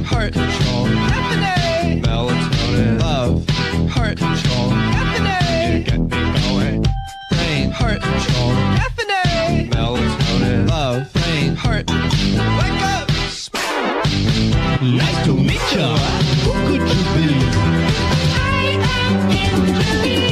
heart control, caffeine, melatonin, love, heart control, caffeine, you get me going, brain, heart control, caffeine, melatonin, love, brain, heart, wake up, Nice to meet ya. Who could you be? I am him to be.